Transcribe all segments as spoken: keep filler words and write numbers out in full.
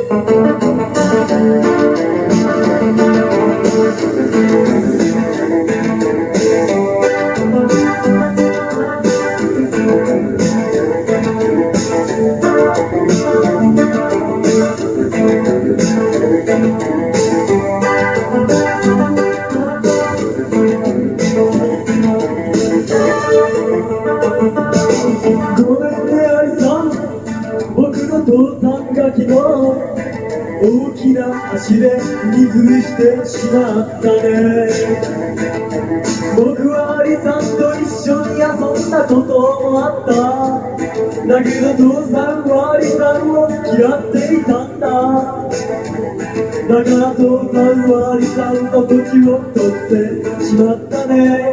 父さんが昨日大きな足で水してしまったね。僕はアリさんと一緒に遊んだこともあった。だけど父さんはアリさんを嫌っていたんだ。だから父さんはアリさんの土地を取ってしまったね。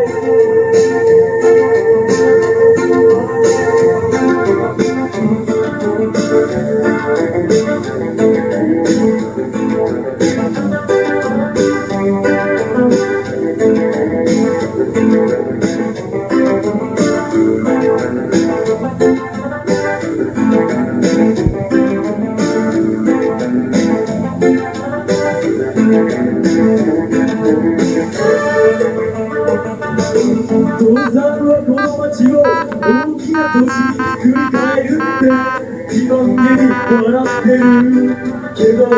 父さんはこの街を大きな都市に作り変えるって自慢げに笑ってるけど、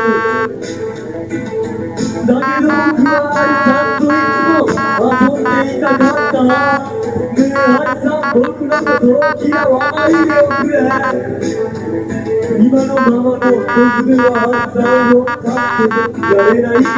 だけど僕はアリさんといつも遊んでいたかった。ねえアリさん、僕のことを嫌わないでおくれ。今のままの僕ではアリさんを助けてやれないから。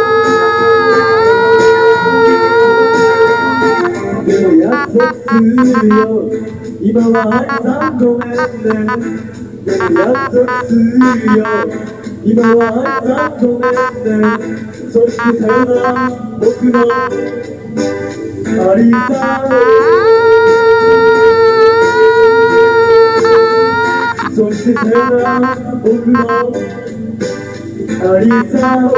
でも約束するよ、今はアリさんごめんね。でも約束するよ、今はアリさんごめんね。そしてさよなら僕のアリさん。そしてさよなら僕のアリさん。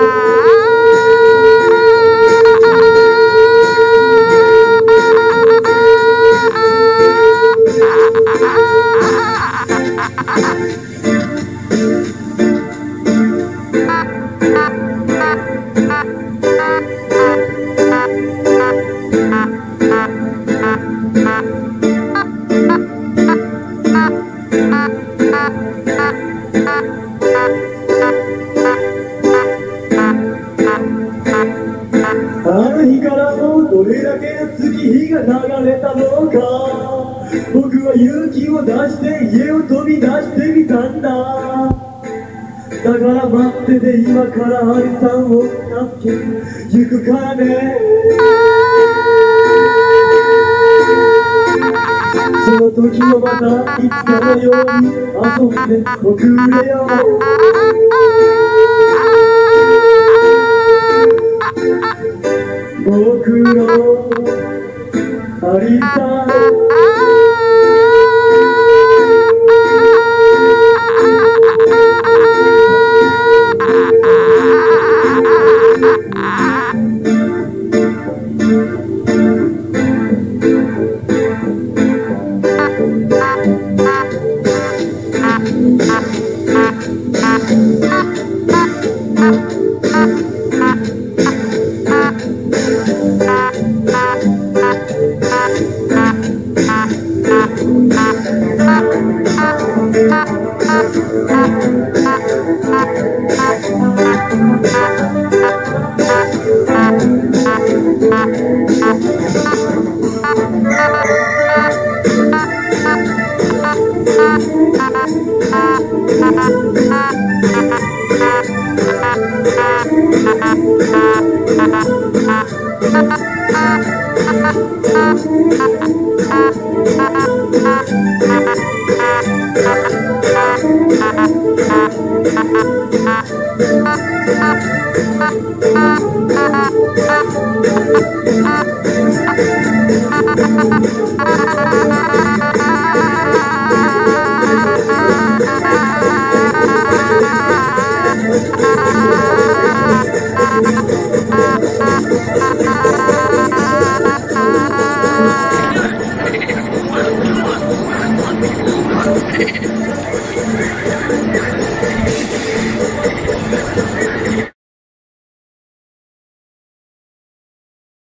あの日からもうどれだけの月日が流れたのか。僕は勇気を出して家を飛び出してみたんだ。だから待ってて、今からアリさんを助け行くからね。その時をまたいつかのように遊んでおくれよ。僕のアリさん。 Ah